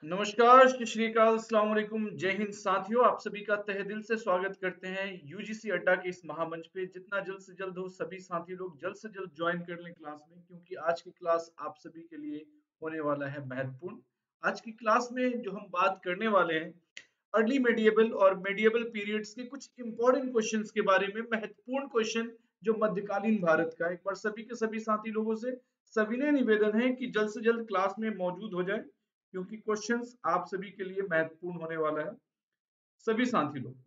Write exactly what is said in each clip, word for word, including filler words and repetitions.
नमस्कार, श्री श्री अकाल, अस्सलाम वालेकुम, जय हिंद साथियों। आप सभी का तहे दिल से स्वागत करते हैं यूजीसी अड्डा के इस महामंच पे। जितना जल्द से जल्द हो सभी साथी लोग जल्द से जल्द ज्वाइन कर लें क्लास में, क्योंकि आज की क्लास आप सभी के लिए होने वाला है महत्वपूर्ण। आज की क्लास में जो हम बात करने वाले हैं अर्ली मेडिएवल और मेडिएवल पीरियड्स के कुछ इंपॉर्टेंट क्वेश्चंस के बारे में। महत्वपूर्ण क्वेश्चन जो मध्यकालीन भारत का। एक बार सभी के सभी साथी लोगों से सविनय निवेदन है कि जल्द से जल्द क्लास में मौजूद हो जाए, क्योंकि क्वेश्चंस आप सभी के लिए महत्वपूर्ण होने वाला है। सभी साथी लोग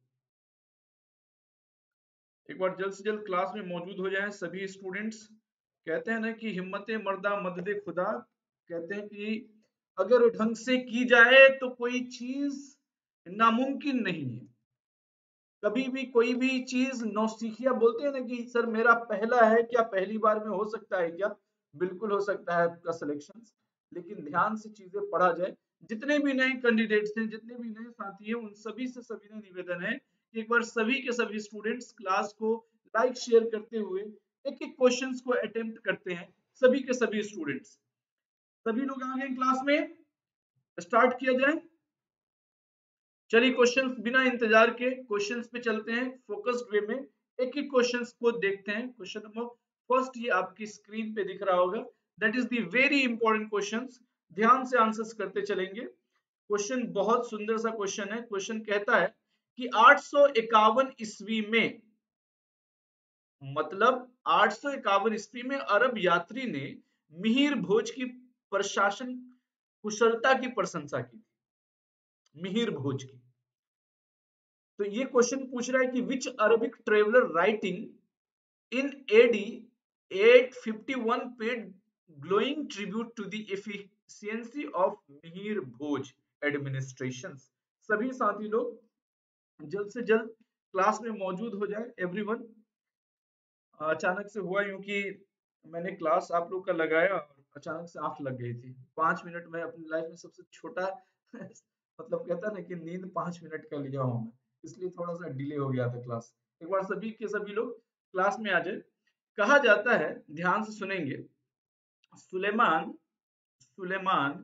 एक बार जल्द से जल्द क्लास में मौजूद हो जाएं। सभी स्टूडेंट्स कहते हैं ना कि हिम्मत मर्दा मदद खुदा। कहते हैं कि अगर ढंग से की जाए तो कोई चीज नामुमकिन नहीं है। कभी भी कोई भी चीज नौसिखिया बोलते हैं ना कि सर मेरा पहला है, क्या पहली बार में हो सकता है क्या? बिल्कुल हो सकता है आपका सिलेक्शन, लेकिन ध्यान से चीजें पढ़ा जाए। जितने भी नए कैंडिडेट्स हैं, जितने भी नए साथी हैं, उन सभी से सभी ने निवेदन है कि एक बार सभी के सभी स्टूडेंट्स क्लास को लाइक शेयर करते हुए एक एक क्वेश्चंस को अटेम्प्ट करते हैं। सभी के सभी स्टूडेंट्स, सभी लोग आ गए क्लास में, स्टार्ट किया जाए। चलिए क्वेश्चंस बिना इंतजार के क्वेश्चंस पे चलते हैं फोकस्ड वे में। एक एक क्वेश्चंस को देखते हैं। क्वेश्चन नंबर फर्स्ट ये आपकी स्क्रीन पे दिख रहा होगा। That is the very important questions. ध्यान से आंसर्स करते चलेंगे। क्वेश्चन बहुत सुंदर सा क्वेश्चन है। क्वेश्चन कहता है कि आठ सौ इक्यावन ईस्वी में, मतलब आठ सौ इक्यावन ईस्वी में अरब यात्री ने मिहिर भोज की प्रशासन कुशलता की प्रशंसा की। मिहिर भोज की। तो ये क्वेश्चन पूछ रहा है कि which Arabic traveller writing in AD eight fifty one paid glowing tribute to the efficiency of Mihir Bhoj administration. सभी साथी लोग जल्द से जल्द क्लास में मौजूद हो जाए। एवरीवन, अचानक से हुआ यूं कि मैंने क्लास आप लोग का लगाया और अचानक से आंख लग गई थी। पांच मिनट में अपनी लाइफ में सबसे छोटा मतलब कहता ना कि नींद पांच मिनट का लिया हूं मैं, इसलिए थोड़ा सा डिले हो गया था क्लास। एक बार सभी के सभी लोग क्लास में आ जाए। कहा जाता है, ध्यान से सुनेंगे, सुलेमान सुलेमान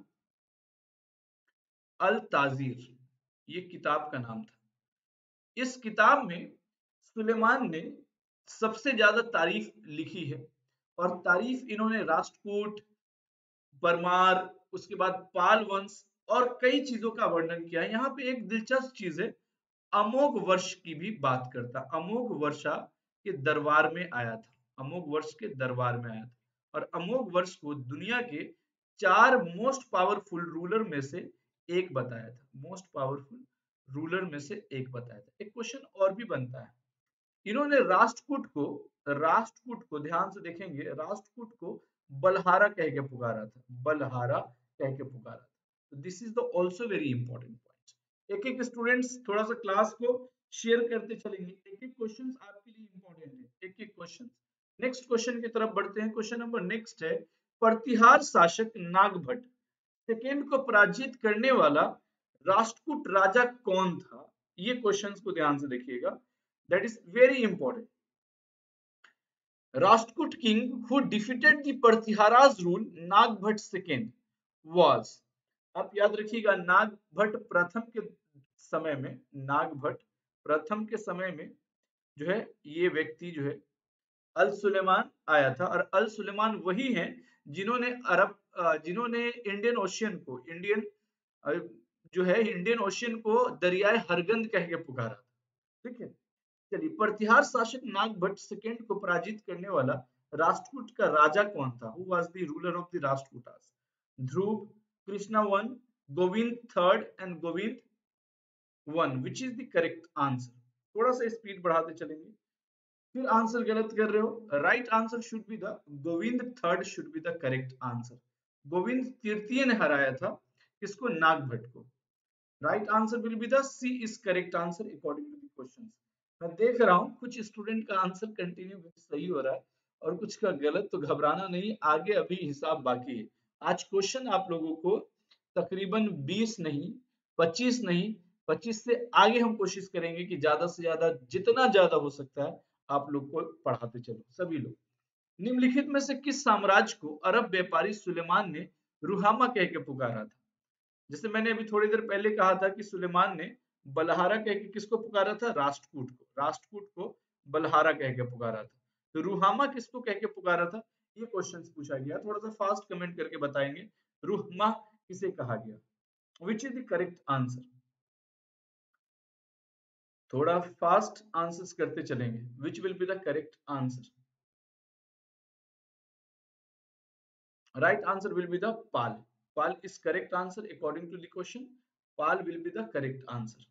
अल ताजीर ये किताब का नाम था। इस किताब में सुलेमान ने सबसे ज्यादा तारीफ लिखी है, और तारीफ इन्होंने राष्ट्रकूट, परमार, उसके बाद पाल वंश और कई चीजों का वर्णन किया है। यहाँ पे एक दिलचस्प चीज है, अमोघ वर्ष की भी बात करता। अमोघ वर्षा के दरबार में आया था। अमोघ वर्ष के दरबार में आया था, और अमोघ वर्ष को दुनिया के चार मोस्ट पावरफुल रूलर में से एक बताया था। मोस्ट पावरफुल रूलर में से एक बताया था। एक क्वेश्चन और भी बनता है, इन्होंने राष्ट्रकूट को राष्ट्रकूट को ध्यान से देखेंगे, राष्ट्रकूट को बलहारा कह के पुकारा था। बलहारा कह के पुकारा था। This is the also very important point. एक एक स्टूडेंट्स थोड़ा सा क्लास को शेयर करते चलेंगे। एक एक क्वेश्चन आपके लिए इंपॉर्टेंट है। एक एक क्वेश्चन। नेक्स्ट क्वेश्चन की तरफ बढ़ते हैं। क्वेश्चन नंबर नेक्स्ट है, प्रतिहार शासक नागभट्ट सेकेंड को पराजित करने वाला राष्ट्रकूट राजा कौन था? ये क्वेश्चंस को ध्यान से देखिएगा। That is very important. Rashtkut king who defeated the Prathihara's rule Nagbhat second was, आप याद रखिएगा, नागभट्ट प्रथम के समय में नागभट्ट प्रथम के समय में जो है ये व्यक्ति जो है अल सुलेमान आया था। और अल सुलेमान वही हैं जिन्होंने अरब जिन्होंने इंडियन ओशियन को इंडियन जो है इंडियन ओशियन को दरियाए हरगंद कह के पुकारा। ठीक है, चलिए, प्रतिहार शासक नागभट्ट सेकेंड को पराजित करने वाला राष्ट्रकूट का राजा कौन था? Who was the ruler of the Rashtrakutas? Dhruva, Krishna one, Govind third and Govind one. Which is the correct answer? थोड़ा सा स्पीड बढ़ाते चलेंगे, फिर आंसर गलत कर रहे हो। Right answer should be the Govind third should be the correct answer. Govind तृतीय ने हराया था किसको? नागभट्ट को। Right answer will be the C is correct answer according to the questions. मैं देख रहा हूँ कुछ स्टूडेंट का आंसर कंटिन्यू सही हो रहा है और कुछ का गलत, तो घबराना नहीं, आगे अभी हिसाब बाकी है। आज क्वेश्चन आप लोगों को तकरीबन बीस नहीं, पच्चीस नहीं, पच्चीस से आगे हम कोशिश करेंगे कि ज्यादा से ज्यादा जितना ज्यादा हो सकता है आप लोग को पढ़ाते चलो सभी लोग। निम्नलिखित में से किस साम्राज्य को अरब व्यापारी सुलेमान ने रुहामा कह के पुकारा था? जैसे मैंने अभी थोड़ी देर पहले कहा था कि सुलेमान ने बलहारा कह के किसको पुकारा था, राष्ट्रकूट को, राष्ट्रकूट को बलहारा कह के पुकारा था। तो रुहामा किसको कह के पुकारा था, ये क्वेश्चन पूछा गया। थोड़ा सा फास्ट कमेंट करके बताएंगे रुहमा किसे कहा गया। Which is the correct answer, थोड़ा फास्ट आंसर्स करते चलेंगे। Which will be the correct answer, right answer will be the pal. Pal is correct answer according to the question. Pal will be the correct answer.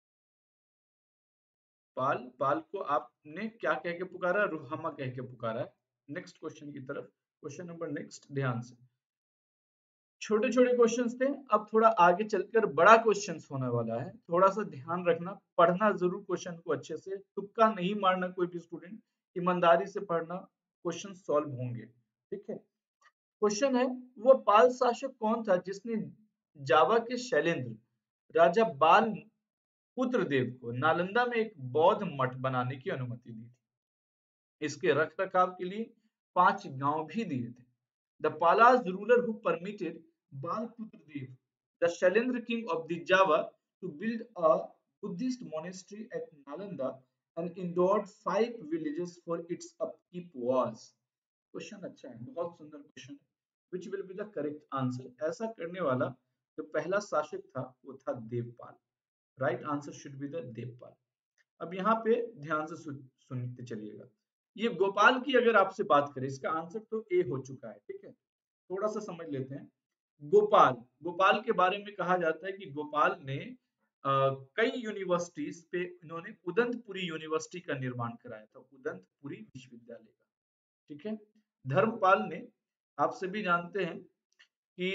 Pala, Pala को आपने क्या कह के पुकारा, Ruhamah कह के पुकारा है। नेक्स्ट क्वेश्चन की तरफ, क्वेश्चन नंबर नेक्स्ट, ध्यान से। छोटे छोटे क्वेश्चंस थे, अब थोड़ा आगे चलकर बड़ा क्वेश्चंस होने वाला है। थोड़ा सा ध्यान रखना, पढ़ना जरूर क्वेश्चन को अच्छे से, तुक्का नहीं मारना कोई भी स्टूडेंट, ईमानदारी से पढ़ना, क्वेश्चन सॉल्व होंगे, ठीक है। क्वेश्चन है, वो पाल शासक कौन था जिसने जावा के शैलेंद्र राजा बाल पुत्रदेव को नालंदा में एक बौद्ध मठ बनाने की अनुमति दी थी। इसके रख रखाव के लिए पांच गांव भी दिए थे। The Palas ruler who permitted Balaputradeva the Shailendra king of the Java to build a Buddhist monastery at Nalanda and endowed five villages for its upkeep was। Question अच्छा है, बहुत सुंदर क्वेश्चन है। Which will be the correct answer, ऐसा करने वाला जो पहला शासक था वो था Devapala. Right answer should be the Devapala. अब यहाँ पे ध्यान से सुन, सुनते चलिएगा। ये गोपाल की अगर आपसे बात करें, इसका आंसर तो ए हो चुका है, ठीक है। थोड़ा सा समझ लेते हैं। गोपाल, गोपाल के बारे में कहा जाता है कि गोपाल ने आ, कई यूनिवर्सिटीज पे इन्होंने उदंतपुरी यूनिवर्सिटी का निर्माण कराया था, उदंतपुरी विश्वविद्यालय का, ठीक है। धर्मपाल ने, आप सभी जानते हैं कि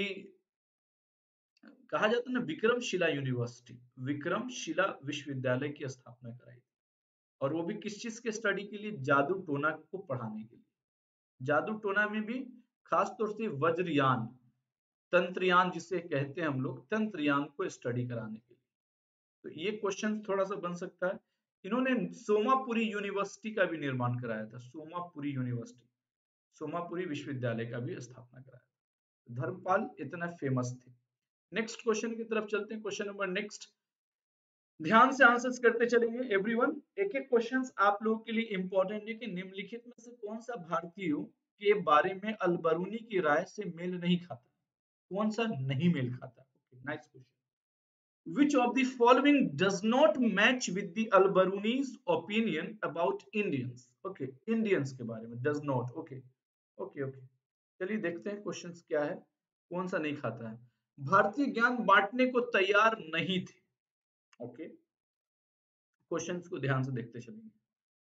कहा जाता है ना, विक्रमशिला यूनिवर्सिटी, विक्रमशिला विश्वविद्यालय की स्थापना कराई, और वो भी किस चीज के स्टडी के लिए, जादू टोना को पढ़ाने के लिए। जादू टोना में भी खास तौर से वज्रयान, तंत्रयान जिसे कहते हैं हम लोग, तंत्रयान को स्टडी कराने के लिए। तो ये क्वेश्चन थोड़ा सा बन सकता है। इन्होंने सोमापुरी यूनिवर्सिटी का भी निर्माण कराया था, सोमापुरी यूनिवर्सिटी, सोमापुरी विश्वविद्यालय का भी स्थापना कराया। धर्मपाल इतना फेमस थे। नेक्स्ट क्वेश्चन की तरफ चलते हैं, क्वेश्चन नंबर नेक्स्ट, ध्यान से आंसर्स करते चलेंगे एवरीवन। एक एक क्वेश्चंस आप लोगों के लिए इंपॉर्टेंट है कि निम्नलिखित में से कौन सा भारतीय के बारे में अलबरूनी की राय से मेल नहीं खाता, कौन सा नहीं मेल खाता। Nice question. Which of the following does not match with the Alberuni's opinion about Indians. Okay, Indians के बारे में does not, okay okay okay. चलिए देखते हैं क्वेश्चंस क्या है, कौन सा नहीं खाता है। भारतीय ज्ञान बांटने को तैयार नहीं थे, ओके okay. क्वेश्चंस को ध्यान से देखते चलेंगे।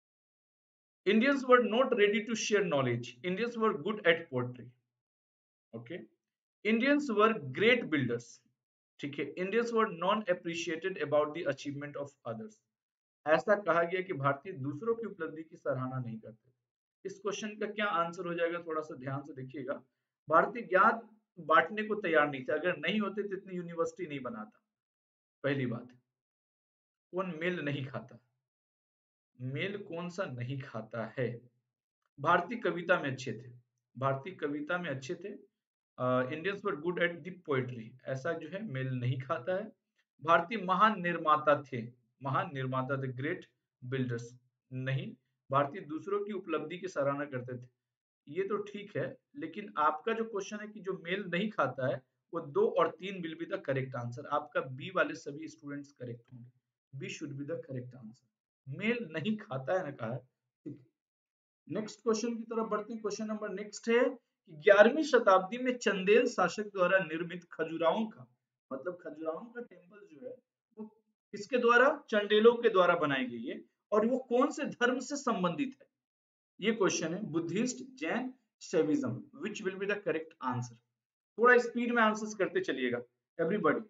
Indians were not ready to share knowledge. Indians were good at poetry. Okay. Indians were great builders. ठीक है। Indians were non appreciated about the achievement of others. ऐसा कहा गया कि भारतीय दूसरों की उपलब्धि की सराहना नहीं करते। इस क्वेश्चन का क्या आंसर हो जाएगा, थोड़ा सा ध्यान से देखिएगा। भारतीय ज्ञान बांटने को तैयार नहीं थे, अगर नहीं होते तो इतनी यूनिवर्सिटी नहीं बनाता। पहली बात, कौन मेल नहीं खाता, मेल कौन सा नहीं खाता है। भारतीय कविता में अच्छे थे, भारतीय कविता में अच्छे थे। Indians were good at the poetry, ऐसा जो है मेल नहीं खाता है। भारतीय महान निर्माता थे, महान निर्माता थे, ग्रेट बिल्डर्स नहीं। भारतीय दूसरों की उपलब्धि की सराहना करते थे, ये तो ठीक है। लेकिन आपका जो क्वेश्चन है कि जो मेल नहीं खाता है, वो दो और तीन will be the correct answer. आपका बी वाले सभी स्टूडेंट्स करेक्ट होंगे, B should be the correct answer. मेल नहीं खाता है ना कहा है, ठीक है। नेक्स्ट क्वेश्चन की तरफ बढ़ते हैं। क्वेश्चन नंबर नेक्स्ट है कि ग्यारहवीं शताब्दी में चंदेल शासक द्वारा निर्मित खजुराहों का, मतलब खजुराहों का टेम्पल जो है वो किसके द्वारा, चंडेलों के द्वारा बनाई गई है, और वो कौन से धर्म से संबंधित है। ये क्वेश्चन है, Buddhist, Jain, Shaivism, which will be the correct answer. थोड़ा स्पीड में आंसर्स करते चलिएगा एवरीबॉडी।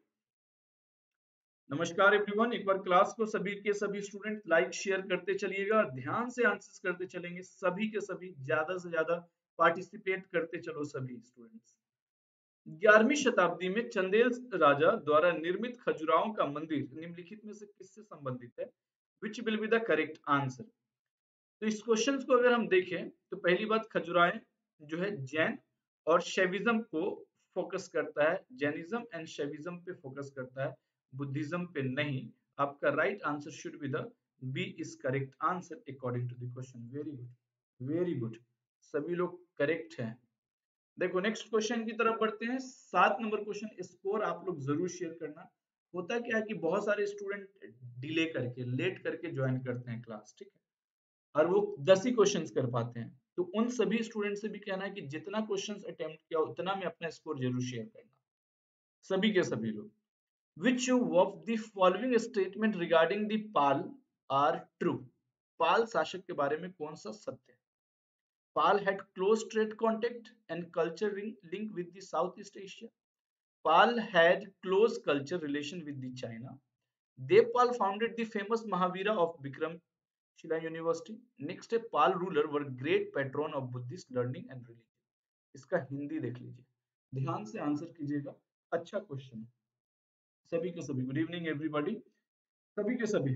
नमस्कार एवरीवन, एक बार क्लास को सभी के सभी स्टूडेंट लाइक शेयर करते चलिएगा, ध्यान से आंसर्स करते चलेंगे, सभी के सभी ज्यादा से ज्यादा पार्टिसिपेट करते चलो सभी स्टूडेंट्स। ग्यारहवीं शताब्दी में चंदेल राजा द्वारा निर्मित खजुराहों का मंदिर निम्नलिखित में से किससे संबंधित है, which will be the correct answer. तो इस क्वेश्चन को अगर हम देखें तो पहली बात, खजुराहें जो है जैन और शैविज्म को फोकस करता है, जैनिज्म एंड शैविज्म पे फोकस करता है, बुद्धिज्म पे नहीं। आपका right answer should be the B is correct answer according to the question. Very good very good, सभी लोग करेक्ट हैं। देखो नेक्स्ट क्वेश्चन की तरफ बढ़ते हैं। सात नंबर क्वेश्चन, स्कोर आप लोग जरूर शेयर करना। होता क्या है कि बहुत सारे स्टूडेंट डिले करके लेट करके ज्वाइन करते हैं क्लास, ठीक है, और वो दस ही क्वेश्चंस कर पाते हैं। तो उन सभी स्टूडेंट से भी कहना है कि जितना क्वेश्चंस अटेम्प्ट किया उतना में अपना स्कोर जरूर शेयर करना, सभी के सभी लोग। Which of the following statement regarding the Pala are true? Pala शासक के बारे में कौन सा सत्य है? पाल had close trade contact and culture link with the Southeast Asia. Pal had close culture relation with the China. Devpal founded the famous Mahavira of Bikramshila University. Next है, Pal ruler were great patron of Buddhist learning and religion. इसका हिंदी देख लीजिए, ध्यान से answer कीजिएगा, अच्छा question है। सभी के सभी गुड इवनिंग एवरीबॉडी, सभी के सभी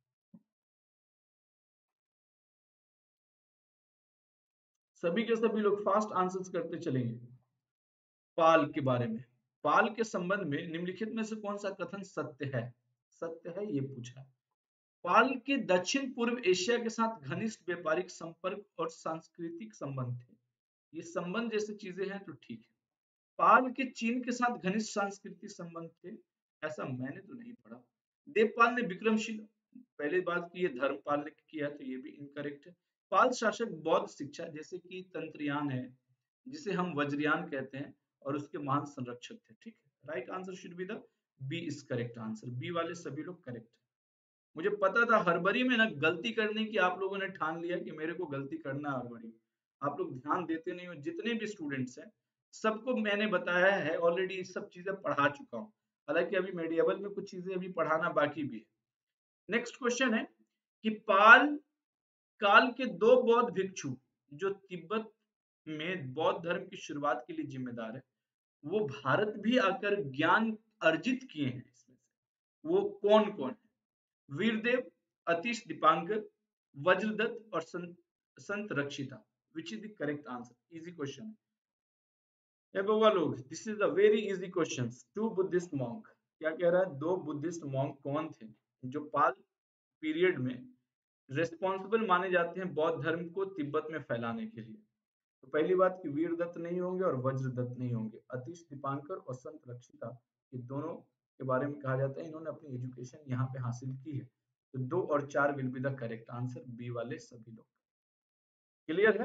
सभी के सभी लोग फास्ट आंसर्स करते चलेंगे। पाल के बारे में, पाल के संबंध में निम्नलिखित में से कौन सा कथन सत्य है? सत्य है ये पूछा है। पाल के दक्षिण पूर्व एशिया के साथ घनिष्ठ व्यापारिक संपर्क और सांस्कृतिक संबंध थे। ये संबंध जैसे चीजें हैं तो ठीक है। पाल के चीन के साथ घनिष्ठ सांस्कृतिक संबंध थे, ऐसा मैंने तो नहीं पढ़ा। देवपाल ने विक्रमशील, पहले बात की ये धर्मपाल ने किया तो ये भी इनकरेक्ट है। पाल शासक बौद्ध शिक्षा जैसे कि तंत्रयान है, जिसे हम वज्रयान कहते हैं, और उसके महान संरक्षक थे, ठीक है। Right answer should be the B is correct answer. B वाले सभी लोग करेक्ट है। मुझे पता था हड़बड़ी में ना गलती करने की आप लोगों ने ठान लिया कि मेरे को गलती करना है हड़बड़ी। आप लोग ध्यान देते नहीं हो, जितने भी स्टूडेंट्स हैं सबको मैंने बताया है ऑलरेडी, सब चीजें पढ़ा चुका हूँ। हालांकि अभी मेडिएवल में कुछ चीजें अभी पढ़ाना बाकी भी है। नेक्स्ट क्वेश्चन है कि पाल काल के दो बौद्ध भिक्षु जो तिब्बत में बौद्ध धर्म की शुरुआत के लिए जिम्मेदार है, वो भारत भी आकर ज्ञान अर्जित किए हैं, इसमें से वो कौन कौन है? वीरदेव, अतीश दीपांकर, वज्रदत्त और संत, Shantarakshita. Which is the correct answer? Easy question है। लोग, this is a very easy question. Two Buddhist monk, क्या कह रहा है? दो बुद्धिस्ट मॉन्क कौन थे जो पाल पीरियड में रेस्पॉन्सिबल माने जाते हैं बौद्ध धर्म को तिब्बत में फैलाने के लिए? तो पहली बात कि वीरदत्त नहीं होंगे और वज्रदत्त नहीं होंगे। अतीश दीपांकर और संत रक्षिता, ये दोनों के बारे में कहा जाता है इन्होंने अपनी एजुकेशन यहाँ पे हासिल की है। तो दो और चार will be the correct answer, B वाले सभी लोग। क्लियर है?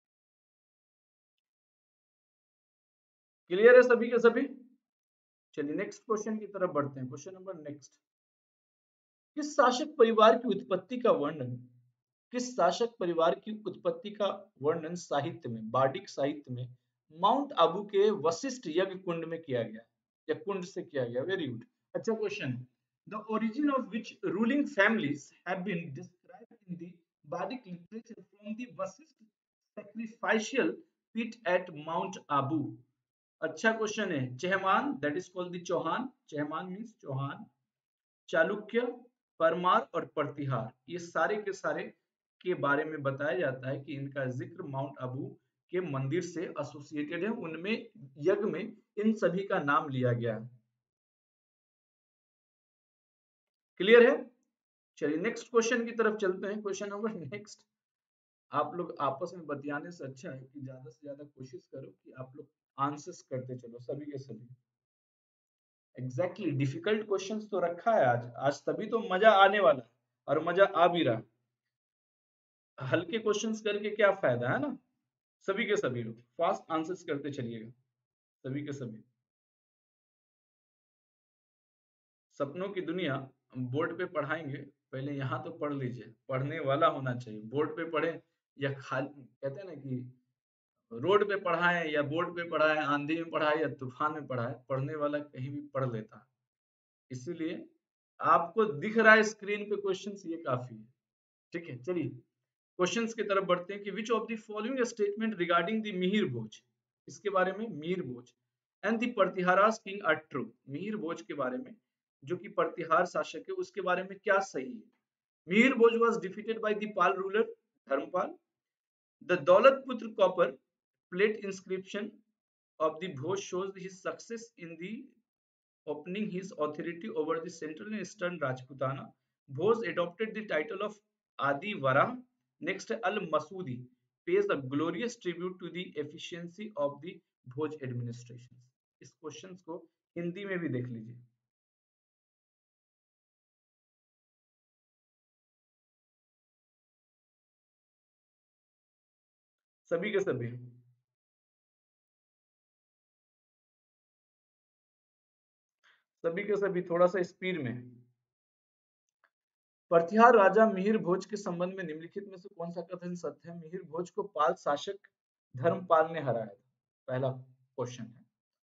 क्लियर है सभी के सभी? चलिए नेक्स्ट क्वेश्चन की तरफ बढ़ते हैं। क्वेश्चन नंबर नेक्स्ट, किस शासक परिवार की उत्पत्ति का वर्णन किस शासक परिवार की उत्पत्ति का वर्णन साहित्य में, बार्डिक साहित्य में माउंट आबू के वशिष्ठ यज्ञ कुंड में किया गया या कुंड से किया गया? वेरी गुड, अच्छा question. The origin of which ruling families have been described in the bardic literature from the Vashishtha sacrificial pit at mount Abu? अच्छा क्वेश्चन है। Chahamana, that is called the Chauhan, Chahamana means Chauhan, Chalukya, Parmar और प्रतिहार, ये सारे के सारे के बारे में बताया जाता है कि इनका जिक्र माउंट आबू के मंदिर से एसोसिएटेड है, उनमें यज्ञ में इन सभी का नाम लिया गया है। क्लियर है? चलिए नेक्स्ट क्वेश्चन की तरफ चलते हैं। क्वेश्चन नंबर नेक्स्ट, आप लोग आपस में बतियाने से अच्छा है कि ज्यादा से ज्यादा कोशिश करो कि आप लोग आंसर्स करते चलो, सभी के सभी। एग्जैक्टली, डिफिकल्ट क्वेश्चंस तो रखा है आज आज तभी तो मजा आने वाला है, और मजा आ भी रहा। हल्के क्वेश्चंस करके क्या फायदा है ना। सभी के सभी लोग फास्ट आंसर्स करते चलिएगा, सभी के सभी। सपनों की दुनिया बोर्ड पे पढ़ाएंगे, पहले यहाँ तो पढ़ लीजिए, पढ़ने वाला होना चाहिए। बोर्ड पे पढ़े या खाली, कहते हैं ना कि रोड पे पढ़ाएं या बोर्ड पे पढ़ाएं, आंधी में पढ़ाए या तूफान में पढ़ाए, पढ़ने वाला कहीं भी पढ़ लेता है। इसीलिए आपको दिख रहा है स्क्रीन पे क्वेश्चंस, ये काफी है। ठीक है, चलिए क्वेश्चंस की तरफ बढ़ते हैं कि which of the following statement regarding the Mihir Bhoj, इसके बारे में, Mihir Bhoj and the Pratiharas king are true, Mihir Bhoj के बारे में जो कि प्रतिहार शासक है उसके बारे में क्या सही है? Mihir Bhoj was defeated by the Pala ruler Dharmapala. The Daulatpura copper plate inscription of the Bhoj shows his success in the opening his authority over the central and eastern Rajputana. Bhoj adopted the title of Adi Vara. Next, Al Masudi pays a glorious tribute to the efficiency of the Bhoj administration. इस questions को हिंदी में भी देख लीजिए. सभी के सभी सभी के सभी थोड़ा सा स्पीड में. प्रतिहार राजा मिहिर भोज के संबंध में निम्नलिखित में से कौन सा कथन सत्य है? मिहिर भोज को पाल शासक धर्मपाल ने हराया था. पहला क्वेश्चन है,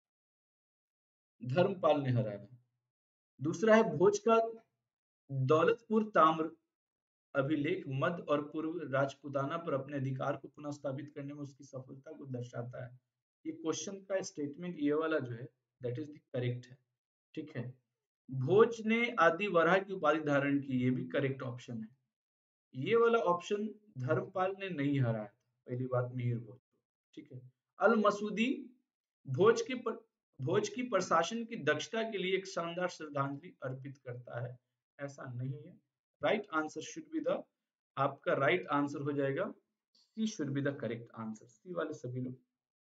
धर्मपाल ने हराया. दूसरा है, भोज का दौलतपुर ताम्र अभिलेख मध्य और पूर्व राजपुताना पर अपने अधिकार को पुनः स्थापित करने में उसकी सफलता को दर्शाता है. ये क्वेश्चन का स्टेटमेंट ये वाला जो है दैट इज द करेक्ट है. ठीक है. भोज ने आदि वराह की उपाधि धारण की, ये भी करेक्ट ऑप्शन है. ये वाला ऑप्शन धर्मपाल ने नहीं हराया था. पहली बात मिहिर भोज. ठीक है. अल मसूदी भोज की पर, भोज की प्रशासन की दक्षता के लिए एक शानदार श्रद्धांजलि अर्पित करता है. ऐसा नहीं है. Right answer should be the, आपका राइट आंसर हो जाएगा C should be the correct answer. C वाले सभी लोग.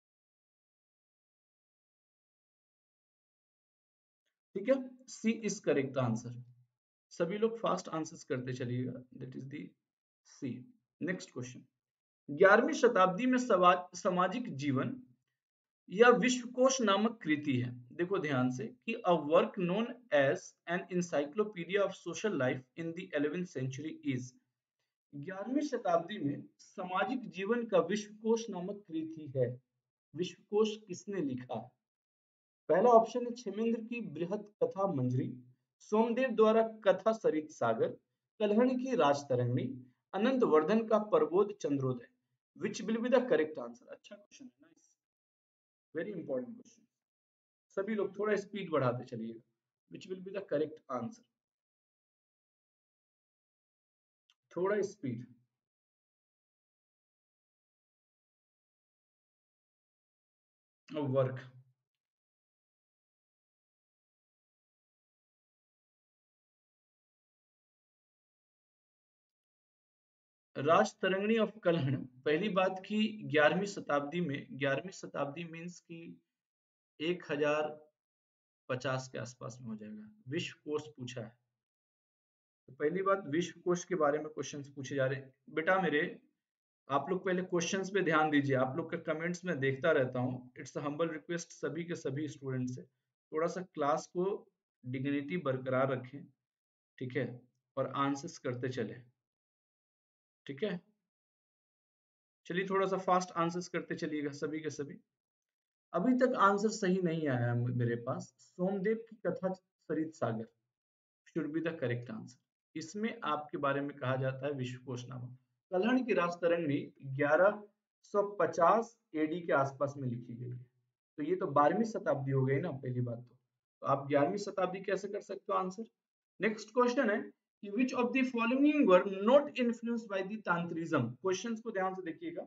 ठीक है. C is correct answer. सभी लोग फास्ट आंसर्स करते चलिएगा. That is the C. Next question. ग्यारहवीं शताब्दी में सामाजिक जीवन यह विश्वकोश नामक कृति है. देखो ध्यान से कि a work known as an encyclopaedia of social life in the eleventh century is. ग्यारहवीं शताब्दी में सामाजिक जीवन का विश्वकोश नामक कृति है. विश्वकोश किसने लिखा? पहला ऑप्शन है क्षेमेंद्र की बृहत कथा मंजरी, सोमदेव द्वारा कथा सरित सागर, कल्हण की राजतरंगिणी, अनंत वर्धन का Prabodh Chandrodaya. Which will be the correct answer. अच्छा क्वेश्चन है. नाइस. Very important question. सभी लोग थोड़ा स्पीड बढ़ाते चलिएगा. Which will be the correct answer. थोड़ा speed. Work. Rajatarangini of Kalhan. पहली बात की ग्यारहवीं शताब्दी में, ग्यारहवीं शताब्दी मीन्स की एक हजार पचास के आसपास में हो जाएगा. विश्व कोश पूछा है. तो पहली बात विश्व कोश के बारे में क्वेश्चंस पूछे जा रहे हैं. बेटा मेरे, आप लोग पहले क्वेश्चंस पे ध्यान दीजिए. आप लोग के कमेंट्स में देखता रहता हूँ. इट्स अ हम्बल रिक्वेस्ट सभी के सभी स्टूडेंट से, थोड़ा सा क्लास को डिग्निटी बरकरार रखें. ठीक है. और आंसर्स करते चले. ठीक है. चलिए थोड़ा सा फास्ट आंसर्स करते चलिएगा सभी के सभी. अभी तक आंसर सही नहीं आया मेरे पास. सोमदेव की Katha Sarit Sagar should be the correct answer. इसमें आपके बारे में कहा जाता है विश्वकोश नामक. कल्हण की राजतरंगिणी ग्यारह सौ पचास एडी के आसपास में लिखी गई है. तो ये तो बारहवीं शताब्दी हो गई ना पहली बात तो. तो आप ग्यारहवीं शताब्दी कैसे कर सकते हो आंसर. नेक्स्ट क्वेश्चन है कि which of the following were not influenced by the tantrism. Questions को ध्यान से देखिएगा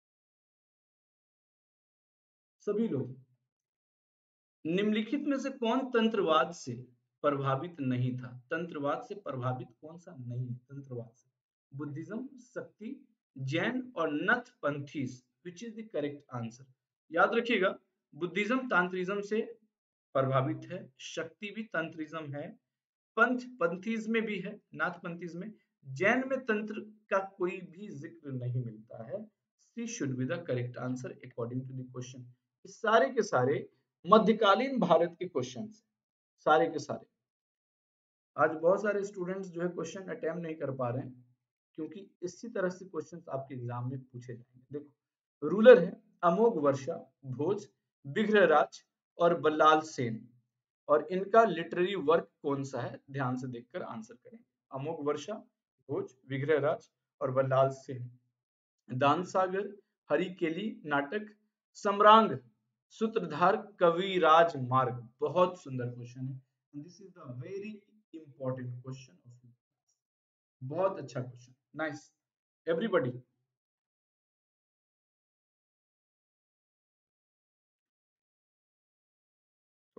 सभी लोग. निम्नलिखित में से कौन तंत्रवाद से प्रभावित नहीं था? तंत्रवाद से प्रभावित कौन सा नहीं है? तंत्रवाद से बुद्धिज्म, शक्ति, जैन और Nath Panthis. Which is the correct answer. याद रखिएगा, बुद्धिज्म तांत्रिज्म से प्रभावित है, शक्ति भी तंत्रिज्म है, पंथ पंथीज में भी है, नाथ पंथीज में. जैन में तंत्र का कोई भी जिक्र नहीं मिलता है. C should be the correct answer according to the question. सारे के सारे मध्यकालीन भारत के क्वेश्चन, सारे के सारे. आज बहुत सारे स्टूडेंट्स जो है क्वेश्चन अटेम्प्ट नहीं कर पा रहे हैं क्योंकि इसी तरह से क्वेश्चन आपके एग्जाम में पूछे जाएंगे. देखो रूलर है अमोघ वर्षा, भोज, विग्रहराज और बल्लाल सेन. और इनका लिटरेरी वर्क कौन सा है? ध्यान से देखकर आंसर करें. अमोघ वर्षा, भोज, विग्रहराज और बल्लाल सेन. दान सागर, हरिकेली नाटक, सम्रांग, सूत्रधार, कविराज मार्ग. बहुत सुंदर क्वेश्चन है. This is the very important question of you. बहुत अच्छा क्वेश्चन. Nice everybody.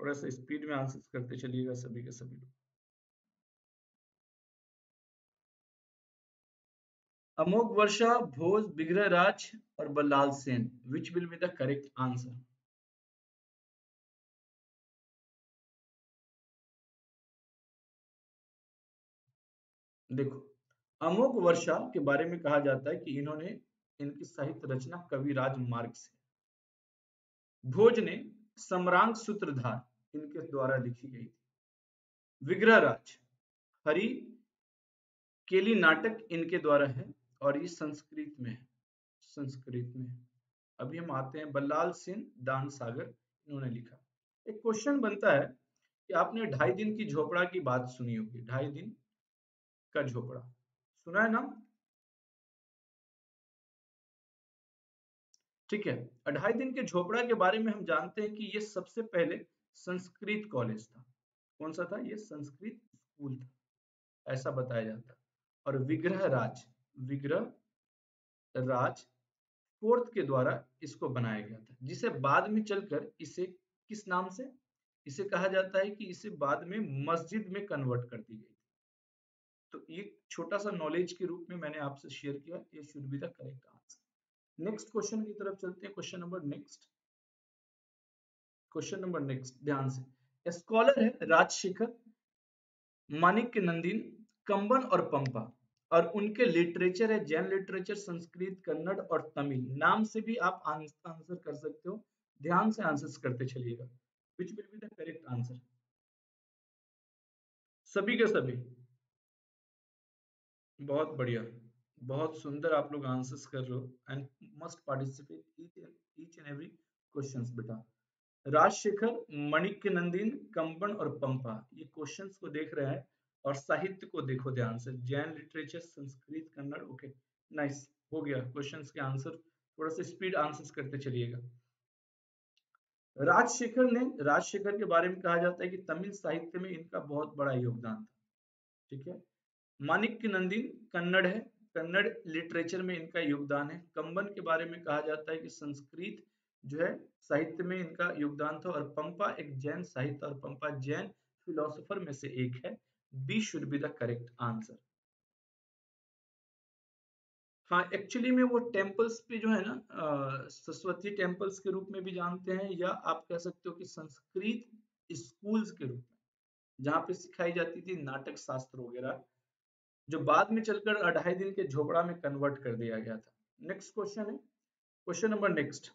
थोड़ा सा स्पीड में आंसर करते चलिएगा सभी के सभी लोग। अमोघ वर्षा, भोज, विग्रह राज और Ballal Sen, which will be the correct answer? देखो, अमोघ वर्षा के बारे में कहा जाता है कि इन्होंने इनकी साहित्य रचना कविराज मार्ग से, भोज ने सम्रांग सूत्रधार इनके द्वारा लिखी गई थी, विग्रह राज हरि केली नाटक इनके द्वारा है और ये संस्कृत में है, संस्कृत में है। अभी हम आते हैं बल्लाल सेन दान सागर, इन्होंने लिखा। एक क्वेश्चन बनता है कि आपने ढाई दिन की झोपड़ा की बात सुनी होगी, ढाई दिन का झोपड़ा सुना है ना? ठीक है, ढाई दिन के झोपड़ा के बारे में हम जानते हैं कि ये सबसे पहले संस्कृत कॉलेज था। कौन सा था ये? संस्कृत स्कूल था, ऐसा बताया जाता है। और विग्रह राज, विग्रह राज फोर्थ के द्वारा इसको बनाया गया था, जिसे बाद में चलकर इसे किस नाम से, इसे कहा जाता है कि इसे बाद में मस्जिद में कन्वर्ट कर दी गई। तो ये छोटा सा नॉलेज के रूप में मैंने आपसे शेयर किया, ये should be the correct answer. Next question की तरफ चलते हैं। Question number next, question number next ध्यान से। स्कॉलर है राजशेखर, माणिक्य नंदन, कंबन और पंपा, और उनके लिटरेचर है जैन लिटरेचर, संस्कृत, कन्नड़ और तमिल। नाम से भी आप आंसर कर सकते हो, ध्यान से आंसर करते चलिएगा। Which will be the correct answer? सभी के सभी, बहुत बढ़िया, बहुत सुंदर आप लोग आंसर्स कर रहे हो and must participate each and every questions बेटा। राजशेखर, माणिक्य नंदन, कंबन और पंपा, ये क्वेश्चंस को देख रहे हैं और साहित्य को देखो ध्यान से, Jain literature, Sanskrit, Kannada. Okay nice, हो गया क्वेश्चंस के आंसर। थोड़ा सा स्पीड आंसर्स करते चलिएगा। राजशेखर ने, राजशेखर के बारे में कहा जाता है कि तमिल साहित्य में इनका बहुत बड़ा योगदान था। ठीक है, माणिक्य नंदन कन्नड़ है, कन्नड़ लिटरेचर में इनका योगदान है। कंबन के बारे में कहा जाता है कि संस्कृत जो है साहित्य में इनका योगदान था। और पंपा एक जैन साहित्य और पंपा जैन फिलोसोफर में से एक है। B should be the correct answer. हाँ, एक्चुअली में वो टेम्पल्स पे जो है ना, सरस्वती टेम्पल्स के रूप में भी जानते हैं, या आप कह सकते हो कि संस्कृत स्कूल्स के रूप में, जहाँ पे सिखाई जाती थी नाटक शास्त्र वगैरह, जो बाद में चलकर अढ़ाई दिन के झोपड़ा में कन्वर्ट कर दिया गया था। नेक्स्ट क्वेश्चन है, क्वेश्चन नंबर नेक्स्ट,